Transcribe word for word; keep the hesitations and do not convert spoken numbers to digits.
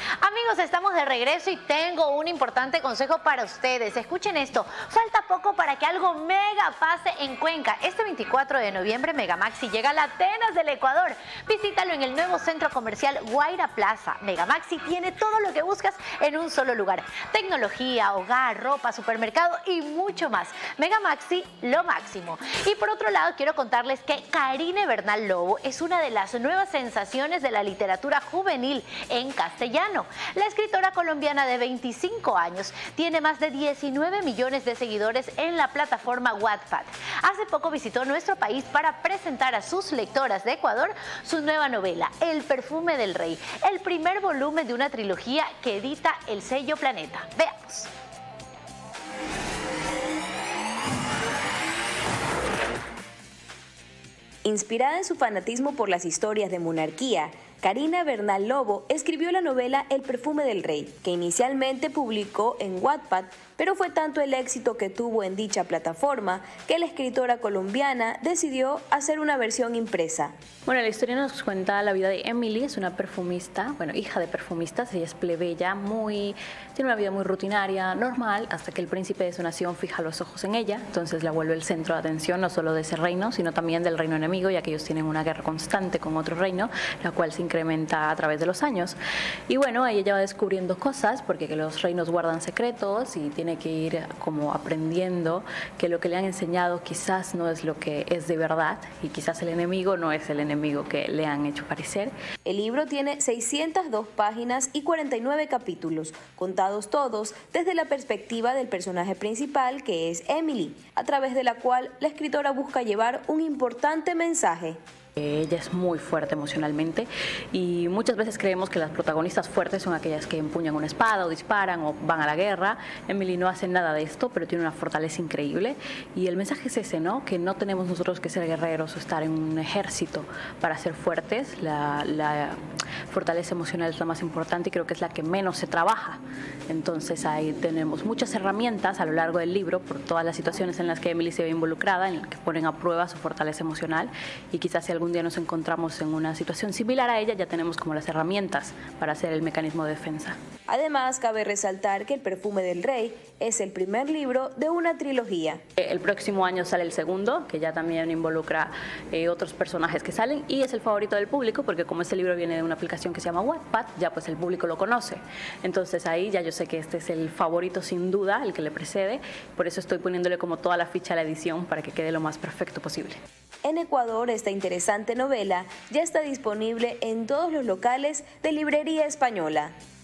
Amigos, estamos de regreso y tengo un importante consejo para ustedes. Escuchen esto, falta poco para que algo mega pase en Cuenca. Este veinticuatro de noviembre Megamaxi llega a la Atenas del Ecuador. Visítalo en el nuevo centro comercial Guaira Plaza. Megamaxi tiene todo lo que buscas en un solo lugar. Tecnología, hogar, ropa, supermercado y mucho más. Megamaxi, lo máximo. Y por otro lado, quiero contarles que Karine Bernal Lobo es una de las nuevas sensaciones de la literatura juvenil en castellano. La escritora colombiana de veinticinco años tiene más de diecinueve millones de seguidores en la plataforma Wattpad. Hace poco visitó nuestro país para presentar a sus lectoras de Ecuador su nueva novela, El perfume del rey, el primer volumen de una trilogía que edita el sello Planeta. Veamos. Inspirada en su fanatismo por las historias de monarquía, Karine Bernal Lobo escribió la novela El perfume del rey, que inicialmente publicó en Wattpad, pero fue tanto el éxito que tuvo en dicha plataforma que la escritora colombiana decidió hacer una versión impresa. Bueno, la historia nos cuenta la vida de Emily, es una perfumista, bueno, hija de perfumistas, ella es plebeya, muy, tiene una vida muy rutinaria, normal, hasta que el príncipe de su nación fija los ojos en ella, entonces la vuelve el centro de atención no solo de ese reino, sino también del reino enemigo, ya que ellos tienen una guerra constante con otro reino, la cual se incrementa a través de los años. Y bueno, ella va descubriendo cosas, porque los reinos guardan secretos y tiene que ir como aprendiendo que lo que le han enseñado quizás no es lo que es de verdad y quizás el enemigo no es el enemigo que le han hecho parecer. El libro tiene seiscientas dos páginas y cuarenta y nueve capítulos, contados todos desde la perspectiva del personaje principal, que es Emily, a través de la cual la escritora busca llevar un importante mensaje. Ella es muy fuerte emocionalmente y muchas veces creemos que las protagonistas fuertes son aquellas que empuñan una espada o disparan o van a la guerra. Emily no hace nada de esto, pero tiene una fortaleza increíble y el mensaje es ese, ¿no? Que no tenemos nosotros que ser guerreros o estar en un ejército para ser fuertes. La, la fortaleza emocional es la más importante y creo que es la que menos se trabaja. Entonces ahí tenemos muchas herramientas a lo largo del libro por todas las situaciones en las que Emily se ve involucrada, en las que ponen a prueba su fortaleza emocional y quizás si algún día nos encontramos en una situación similar a ella, ya tenemos como las herramientas para hacer el mecanismo de defensa. Además, cabe resaltar que El perfume del rey es el primer libro de una trilogía. El próximo año sale el segundo, que ya también involucra eh, otros personajes que salen y es el favorito del público porque como este libro viene de una aplicación que se llama Wattpad, ya pues el público lo conoce. Entonces ahí ya yo sé que este es el favorito sin duda, el que le precede, por eso estoy poniéndole como toda la ficha a la edición para que quede lo más perfecto posible. En Ecuador, esta interesante novela ya está disponible en todos los locales de librería española.